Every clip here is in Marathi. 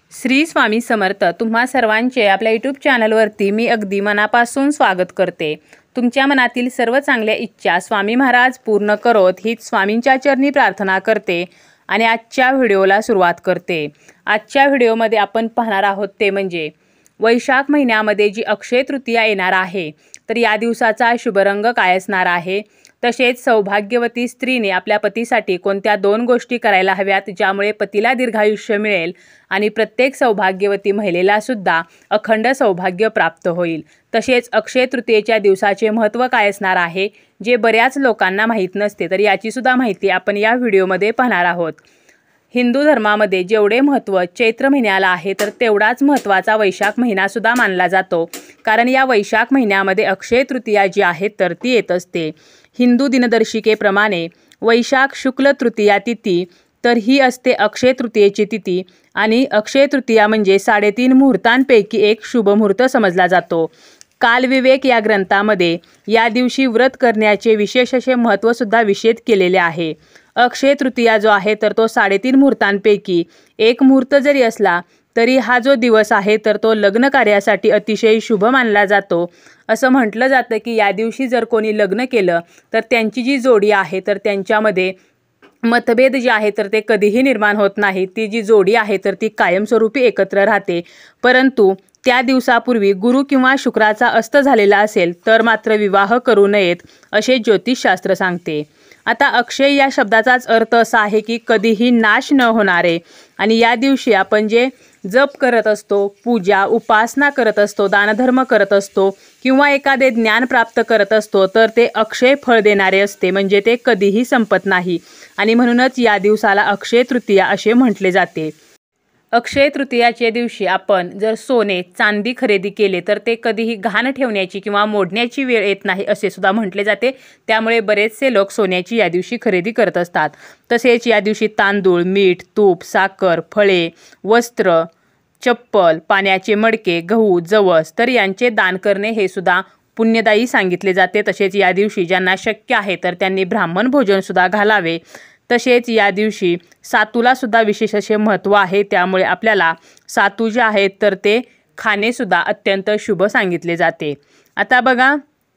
श्री स्वामी समर्थ तुम्हा सर्वांचे आपल्या यूट्यूब चॅनलवरती मी अगदी मनापासून स्वागत करते। तुमच्या मनातील सर्व चांगल्या इच्छा स्वामी महाराज पूर्ण करोत हीच स्वामींच्या चरणी प्रार्थना करते आणि आजच्या व्हिडिओला सुरुवात करते। आजच्या व्हिडिओमध्ये आपण पाहणार आहोत ते म्हणजे वैशाख महिन्यामध्ये जी अक्षय तृतीया येणार आहे, तर या दिवसाचा शुभ रंग काय असणार आहे, तसेच सौभाग्यवती स्त्रीने आपल्या पतीसाठी कोणत्या 2 गोष्टी करायला हव्यात ज्यामुळे पतीला दीर्घायुष्य मिळेल आणि प्रत्येक सौभाग्यवती महिलेला सुद्धा अखंड सौभाग्य प्राप्त होईल। तसेच अक्षय तृतीयेच्या दिवसाचे महत्त्व काय असणार आहे जे बऱ्याच लोकांना माहीत नसते, तर याची सुद्धा माहिती आपण या व्हिडिओमध्ये पाहणार आहोत। हिंदू धर्मामध्ये जेवढे महत्त्व चैत्र महिन्याला आहे, तर तेवढाच महत्त्वाचा वैशाख महिना सुद्धा मानला जातो, कारण या वैशाख महिन्यामध्ये अक्षय तृतीया जी आहे तर ती येत असते। हिंदू दिनदर्शिकेप्रमाणे वैशाख शुक्ल तृतीया तिथी तर ही असते अक्षय तृतीयेची तिथी आणि अक्षय तृतीया म्हणजे 3.5 मुहूर्तांपैकी एक शुभ मुहूर्त समजला जातो। कालविवेक या ग्रंथामध्ये या दिवशी व्रत करण्याचे विशेष असे महत्त्व सुद्धा विशेष केलेले आहे। अक्षय तृतीया जो आहे तर तो 3.5 मुहूर्तांपैकी एक मुहूर्त जरी असला तरी हा जो दिवस आहे तर तो लग्न कार्यासाठी अतिशय शुभ मानला जातो। असं म्हटलं जातं की या दिवशी जर कोणी लग्न केलं तर त्यांची जी जोडी आहे तर त्यांच्यामध्ये मतभेद जे आहे तर ते कधीही निर्माण होत नाही। ती जी जोडी आहे तर ती कायमस्वरूपी एकत्र राहते, परंतु त्या दिवसापूर्वी गुरु किंवा शुक्राचा अस्त झालेला असेल तर मात्र विवाह करू नयेत असे ज्योतिषशास्त्र सांगते। आता अक्षय या शब्दाचाच अर्थ असा आहे की कधीही नाश न होणारे, आणि या दिवशी आपण जे जप करत असतो, पूजा उपासना करत असतो, दानधर्म करत असतो किंवा एखादे ज्ञान प्राप्त करत असतो तर ते अक्षय फळ देणारे असते, म्हणजे ते कधीही संपत नाही आणि म्हणूनच या दिवसाला अक्षय तृतीया असे म्हटले जाते। अक्षय तृतीयाच्या दिवशी आपण जर सोने चांदी खरेदी केले तर ते कधीही घाण ठेवण्याची किंवा मोडण्याची वेळ येत नाही असे सुद्धा म्हटले जाते। त्यामुळे बरेचसे लोक सोन्याची या दिवशी खरेदी करत असतात। तसेच या दिवशी तांदूळ, मीठ, तूप, साखर, फळे, वस्त्र, चप्पल, पाण्याचे मडके, गहू, जवस तर यांचे दान करणे हे सुद्धा पुण्यदायी सांगितले जाते। तसेच या दिवशी ज्यांना शक्य आहे तर त्यांनी ब्राह्मण भोजन सुद्धा घालावे। तसेच या दिवशी सातूला सुद्धा विशेष असे महत्त्व आहे, त्यामुळे आपल्याला सातू जे आहेत तर ते खाणे सुद्धा अत्यंत शुभ सांगितले जाते। आता बघा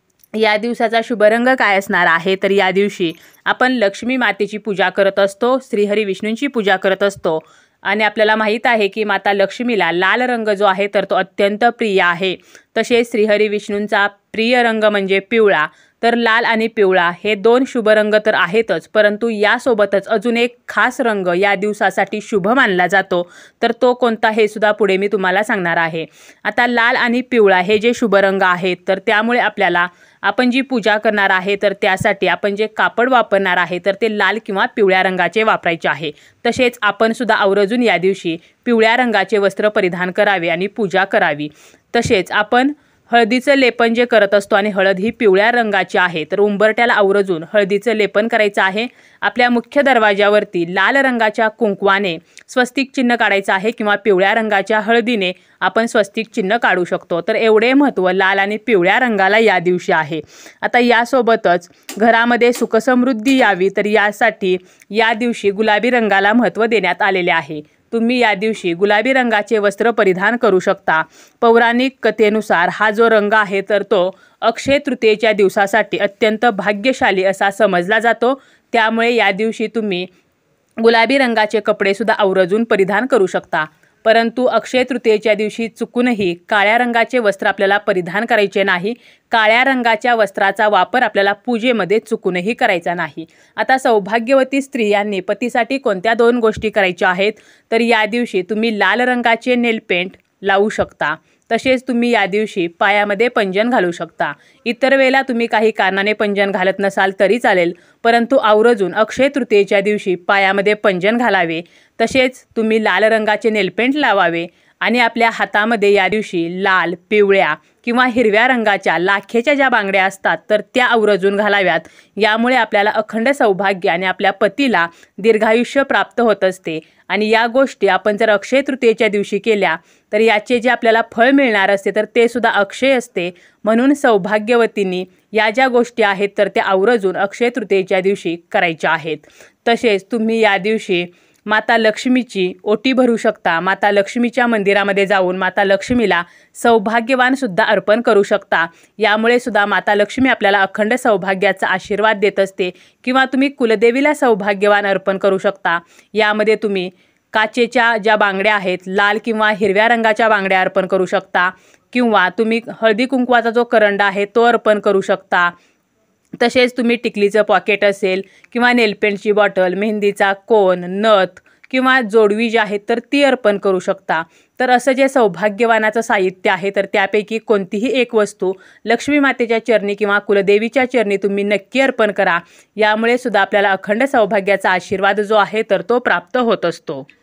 या दिवसाचा शुभ रंग काय असणार आहे, तर या दिवशी आपण लक्ष्मी मातेची पूजा करत असतो, श्रीहरी विष्णूंची पूजा करत असतो आणि आपल्याला माहीत आहे की माता लक्ष्मीला लाल रंग जो आहे तर तो अत्यंत प्रिय आहे। तसेच श्रीहरी विष्णूंचा प्रिय रंग म्हणजे पिवळा, तर लाल आणि पिवळा हे 2 शुभ रंग तर आहेतच, परंतु यासोबतच अजून एक खास रंग या दिवसासाठी शुभ मानला जातो, तर तो कोणता हे सुद्धा पुढे मी तुम्हाला सांगणार आहे। आता लाल आणि पिवळा हे जे शुभ रंग आहेत तर त्यामुळे आपल्याला आपण जी पूजा करणार आहे तर त्यासाठी आपण जे कापड वापरणार आहे तर ते लाल किंवा पिवळ्या रंगाचे वापरायचे आहे। तसेच आपण सुद्धा आवर्जून या दिवशी पिवळ्या रंगाचे वस्त्र परिधान करावे आणि पूजा करावी। तसेच आपण हळदीचं लेपन जे करत असतो आणि हळद ही पिवळ्या रंगाची आहे, तर उंबरट्याला आवर्जून हळदीचं लेपन करायचं आहे। आपल्या मुख्य दरवाजावरती लाल रंगाच्या कुंकवाने स्वस्तिक चिन्ह काढायचं आहे किंवा पिवळ्या रंगाच्या हळदीने आपण स्वस्तिक चिन्ह काढू शकतो। तर एवढे महत्त्व लाल आणि पिवळ्या रंगाला या दिवशी आहे। आता यासोबतच घरामध्ये सुखसमृद्धी यावी तर यासाठी या दिवशी गुलाबी रंगाला महत्त्व देण्यात आलेले आहे। तुम्ही या दिवशी गुलाबी रंगाचे वस्त्र परिधान करू शकता। पौराणिक कथेनुसार हा जो रंग आहे तर तो अक्षय तृतीयेच्या दिवसासाठी अत्यंत भाग्यशाली असा समजला जातो, त्यामुळे या दिवशी तुम्ही गुलाबी रंगाचे कपडे सुद्धा आवर्जून परिधान करू शकता। परंतु अक्षय तृतीयेच्या दिवशी चुकूनही काळ्या रंगाचे वस्त्र आपल्याला परिधान करायचे नाही। काळ्या रंगाच्या वस्त्राचा वापर आपल्याला पूजेमध्ये चुकूनही करायचा नाही। आता सौभाग्यवती स्त्रियांनी पतीसाठी कोणत्या 2 गोष्टी करायच्या आहेत, तर या दिवशी तुम्ही लाल रंगाचे नेल पेंट लावू शकता। तसेच तुम्ही या दिवशी पायामध्ये पंजन घालू शकता। इतर वेळेला तुम्ही काही कारणाने पंजन घालत नसाल तरी चालेल, परंतु आवर्जून अक्षय तृतीयेच्या दिवशी पायामध्ये पंजन घालावे। तसेच तुम्ही लाल रंगाचे नेलपेंट लावावे आणि आपल्या हातामध्ये या दिवशी लाल, पिवळ्या किंवा हिरव्या रंगाच्या लाखेच्या ज्या बांगड्या असतात तर त्या आवर्जून घालाव्यात। यामुळे आपल्याला अखंड सौभाग्य आणि आपल्या पतीला दीर्घायुष्य प्राप्त होत असते आणि या गोष्टी आपण जर अक्षय तृतीयेच्या दिवशी केल्या तर याचे जे आपल्याला फळ मिळणार असते तर ते सुद्धा अक्षय असते। म्हणून सौभाग्यवतींनी या ज्या गोष्टी आहेत तर त्या आवर्जून अक्षय तृतीयेच्या दिवशी करायच्या आहेत। तसेच तुम्ही या दिवशी माता लक्ष्मीची ओटी भरू शकता। माता लक्ष्मीच्या मंदिरामध्ये जाऊन माता लक्ष्मीला सौभाग्यवान सुद्धा अर्पण करू शकता। यामुळे सुद्धा माता लक्ष्मी आपल्याला अखंड सौभाग्याचा आशीर्वाद देत असते। किंवा तुम्ही कुलदेवीला सौभाग्यवान अर्पण करू शकता। यामध्ये तुम्ही काचेच्या ज्या बांगड्या आहेत, लाल किंवा हिरव्या रंगाच्या बांगड्या अर्पण करू शकता, किंवा तुम्ही हळदी कुंकवाचा जो करंडा आहे तो अर्पण करू शकता। तसेच तुम्ही टिकलीचं पॉकेट असेल किंवा नेलपेंटची बॉटल, मेहंदीचा कोन, नथ किंवा जोडवी जी आहे तर ती अर्पण करू शकता। तर असं जे सौभाग्यवानाचं साहित्य आहे तर त्यापैकी कोणतीही एक वस्तू लक्ष्मी मातेच्या चरणी किंवा कुलदेवीच्या चरणी तुम्ही नक्की अर्पण करा। यामुळे सुद्धा आपल्याला अखंड सौभाग्याचा आशीर्वाद जो आहे तर तो प्राप्त होत असतो।